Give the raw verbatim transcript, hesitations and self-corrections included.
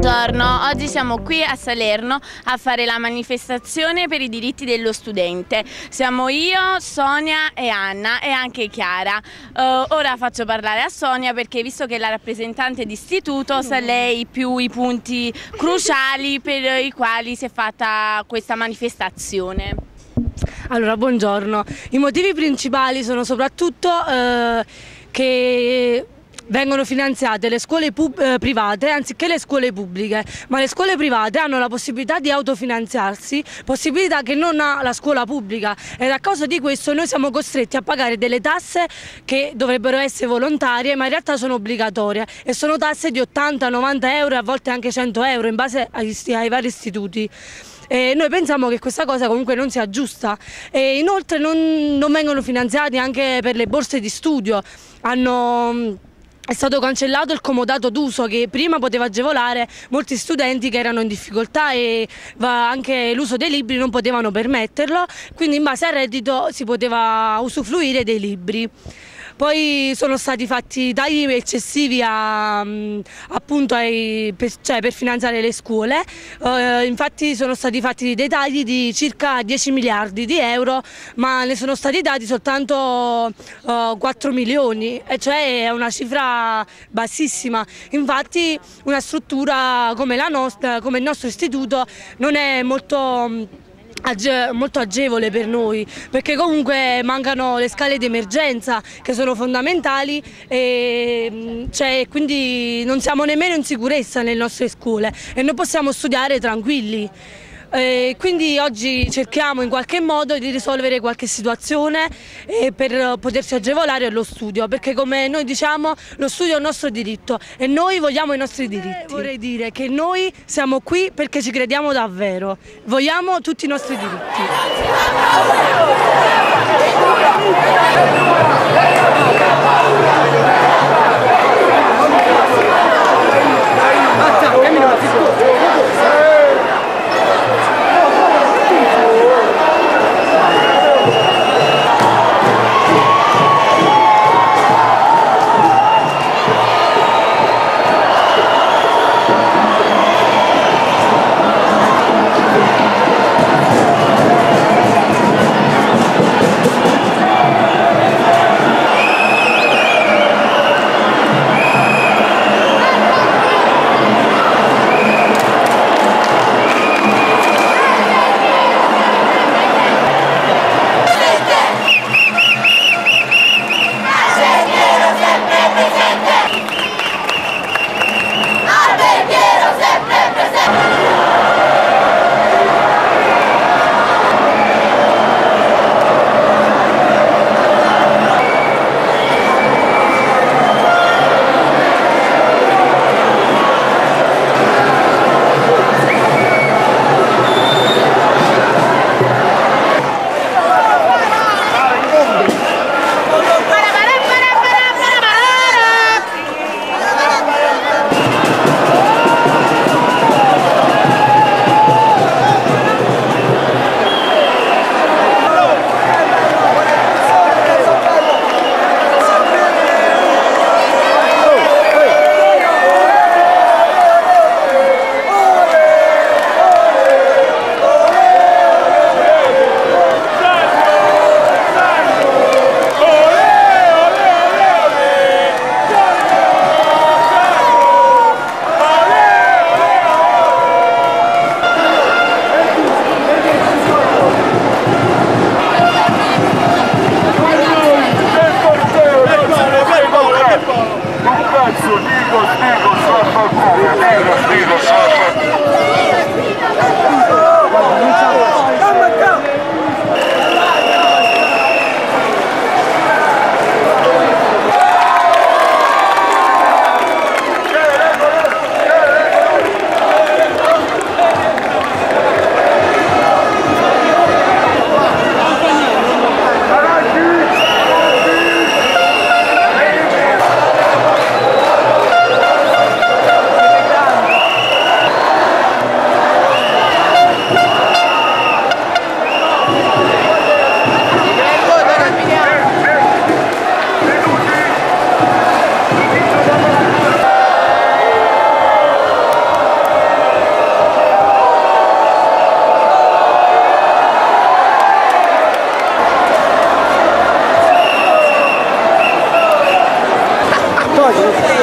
Buongiorno, oggi siamo qui a Salerno a fare la manifestazione per i diritti dello studente. Siamo io, Sonia e Anna e anche Chiara. Uh, ora faccio parlare a Sonia perché, visto che è la rappresentante d'istituto, sa lei più i punti cruciali per i quali si è fatta questa manifestazione. Allora, buongiorno. I motivi principali sono soprattutto eh, che vengono finanziate le scuole eh, private anziché le scuole pubbliche, ma le scuole private hanno la possibilità di autofinanziarsi, possibilità che non ha la scuola pubblica, ed a causa di questo noi siamo costretti a pagare delle tasse che dovrebbero essere volontarie ma in realtà sono obbligatorie, e sono tasse di ottanta novanta euro e a volte anche cento euro in base ai, ai vari istituti. E noi pensiamo che questa cosa comunque non sia giusta, e inoltre non, non vengono finanziati anche per le borse di studio. Hanno È stato cancellato il comodato d'uso che prima poteva agevolare molti studenti che erano in difficoltà, e anche l'uso dei libri non potevano permetterlo, quindi in base al reddito si poteva usufruire dei libri. Poi sono stati fatti tagli eccessivi a, appunto ai, per, cioè per finanziare le scuole, uh, infatti sono stati fatti dei tagli di circa dieci miliardi di euro, ma ne sono stati dati soltanto uh, quattro milioni, e cioè è una cifra bassissima. Infatti una struttura come la nostra, come il nostro istituto, non è molto Age molto agevole per noi, perché comunque mancano le scale di emergenza che sono fondamentali, e cioè, quindi non siamo nemmeno in sicurezza nelle nostre scuole e non possiamo studiare tranquilli. E quindi oggi cerchiamo in qualche modo di risolvere qualche situazione eh, per poterci agevolare lo studio, perché come noi diciamo lo studio è un nostro diritto e noi vogliamo i nostri diritti. Vorrei dire che noi siamo qui perché ci crediamo davvero, vogliamo tutti i nostri diritti. cosa?